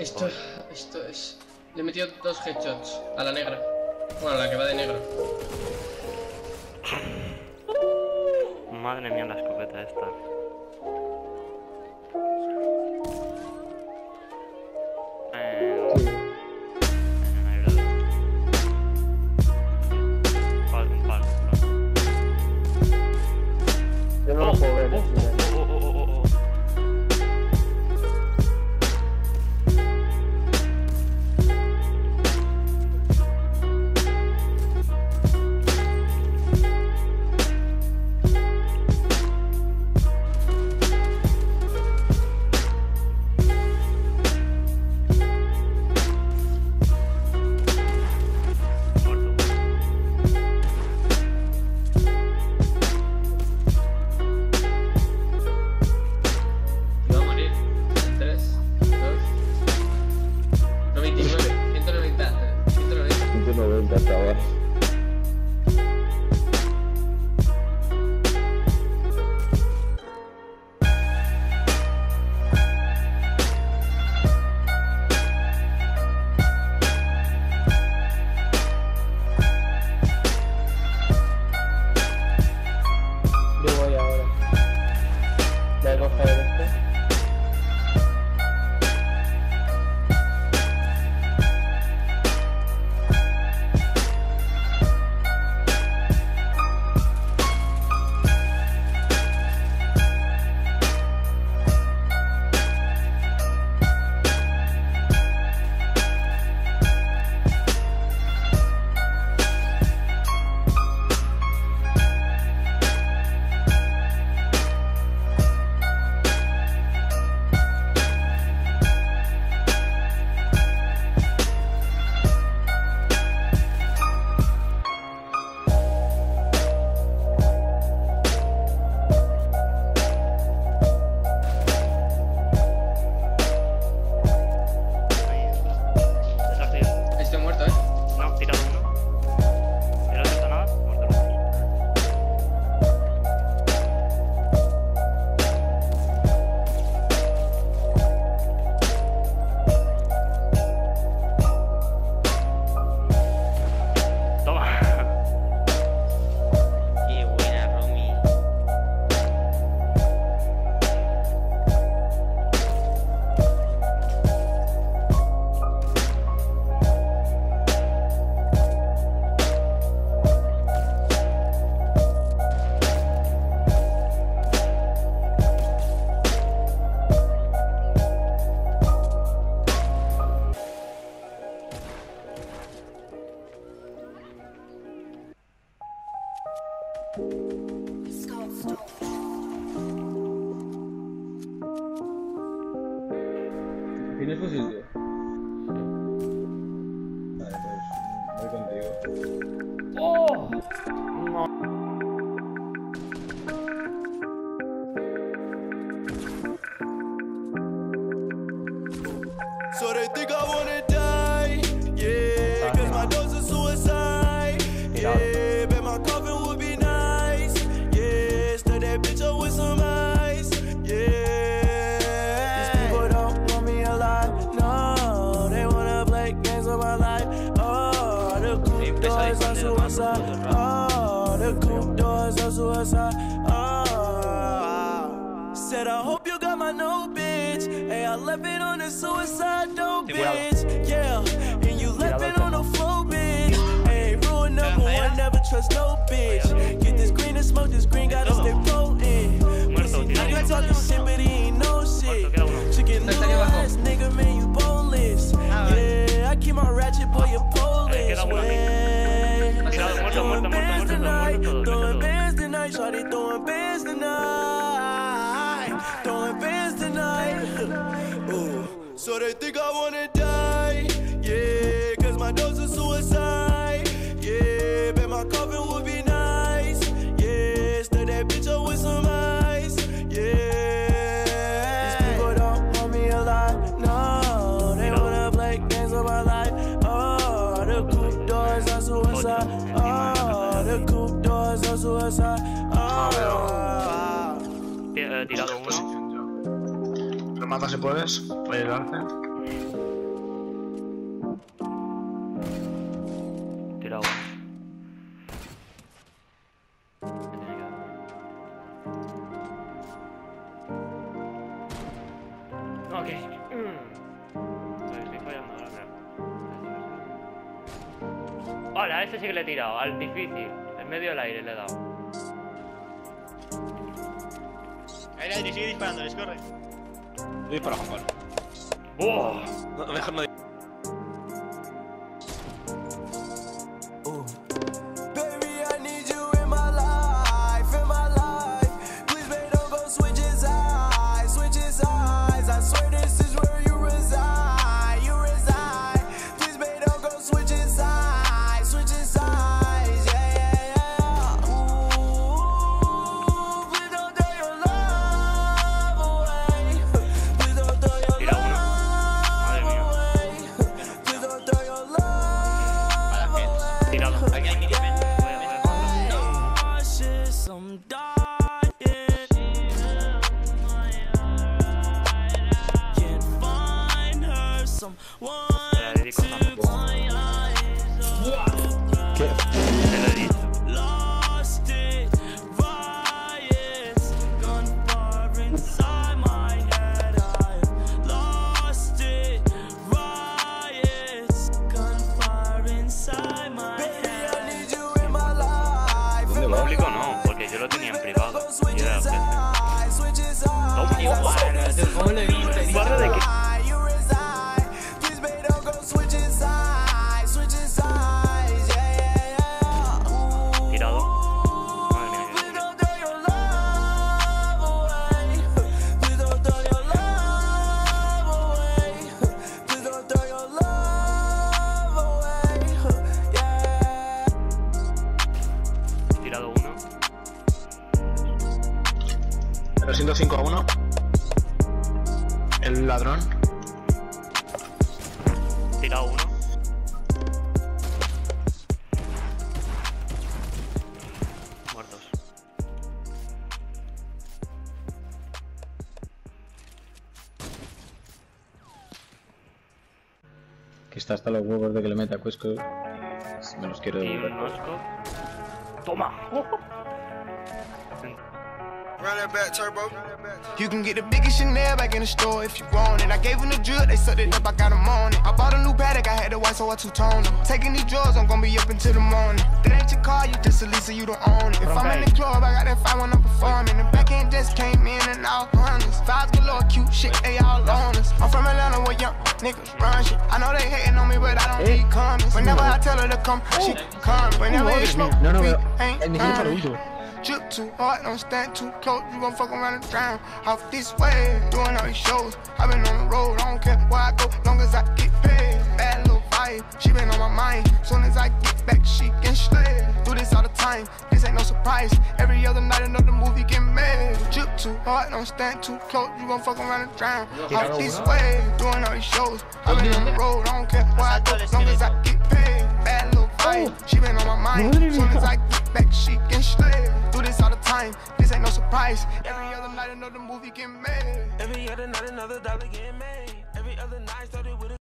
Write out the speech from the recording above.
Esto es... Le he metido 2 headshots a la negra. Bueno, a la que va de negro. Madre mía, la escopeta esta. Yo no lo puedo ver, ¿Tienes fusil, tío? Vale, pues voy contigo. ¡Oh! No. So they think I wanna die, yeah, cause my dose is suicide, yeah, bet my coffin would be nice, yeah, stir that bitch up with some ice, yeah. These people don't want me alive, no, they wanna play games of my life, oh, the coupe doors are suicide, oh, the coupe doors are suicide, oh. Said I hope you got my note, bitch, hey, I left it on the suicide dope, bitch, yeah, and you left it on the floor, bitch, hey, rule number one, never trust no bitch, get this green and smoke this green, gotta stay potent, pussy nigga talking shit, but he ain't no shit, chicken little ass nigga, man, you boneless, yeah, I keep my ratchet, boy, you Polish, man, throwing bands tonight, throwing bands tonight, shawty throwing bands tonight, throwing bands tonight, ooh. So they think I wanna die, yeah, cause my dose is suicide, yeah, bet my coffin would be nice, yeah, stir that bitch up with some ice, yeah. These people don't want me alive, no, they wanna play games of my life, oh, the coupe doors are suicide, oh, the coupe doors are suicide, oh. Tirado uno. ¿Lo matas si puedes? ¿Puedes ayudarte? tirado uno. No, aquí. Estoy fallando ahora, creo. Hola, a este sí que le he tirado. Al difícil. En medio del aire le he dado. Aire, sigue disparando, les corre. Voy para Juan Pablo. ¡Buah! No, mejor no. Baby, I need you in my life, in my life. Please, babe, don't go switch his eyes, switch his eyes. I swear this is where you reside, you reside. Please, babe, don't go switch his eyes, switch his eyes. Yeah, yeah, yeah. Ooh, please don't throw your love away. Please don't throw your Tira uno. Madre mía. please don't throw your love away. Tirado. Aquí hay que ir. Nauseous, I'm dying. Can't find her, someone Te la dedico tampoco. ¿Qué? Te lo he dicho. lost it. Riots gone far inside my head. I lost it. Riots gone far inside my head. Baby, I need you in my life. ¿Dónde va? Público no, porque yo lo tenía en privado. Y era jefe. Switch his eyes. ¿Cómo lo he visto? ¿Barra de qué? You reside. Please, babe, don't go switch his eyes, switch his eyes. Yeah, yeah, yeah. Ooh. Tirado. Madre mía, Please don't throw your love away. Please don't throw your love away. Please don't throw your love away. Yeah. tirado uno. 305-1. El ladrón. Tirado uno. Muertos. Que está hasta los huevos de que le meta Cuesco. Me los quiero Y un devolver. nosco. ¡Toma! Run that back, turbo. You can get the biggest Chanel back in the store if you want it. I gave them the drip, they sucked it up, I got them on it. I bought a new Patek, I had the white, so I two-toned them. Taking these drugs, I'm gonna be up until the morning. That ain't your car, you just a Lisa, you don't own it. If I'm in the club, I got that 5 when I'm performing. The back end just came in and out hundreds. Vibes galore, cute shit, they all on us. I'm from Atlanta where young niggas run shit. I know they hating on me, but I don't need comments. Whenever I tell her to come, she come. Whenever it smoke, No, no, we pero ain't el mejor para coming. último. Drip too hard, don't stand too close. You gon' fuck around and drown. Off this way, doing all these shows. I been on the road, I don't care where I go, long as I get paid. Bad little vibe, she been on my mind. Soon as I get back, she can slay. Do this all the time, this ain't no surprise. Every other night, another movie get made. Drip too hard, don't stand too close. You gon' fuck around and drown. Off this way, doing all these shows. I been on the road, I don't care where I go, long as I get paid. Bad little vibe, she been on my mind. Soon as I get back, she can slay. Do this all the time, this ain't no surprise. Every other night another movie get made. Every other night another dollar get made. Every other night started with a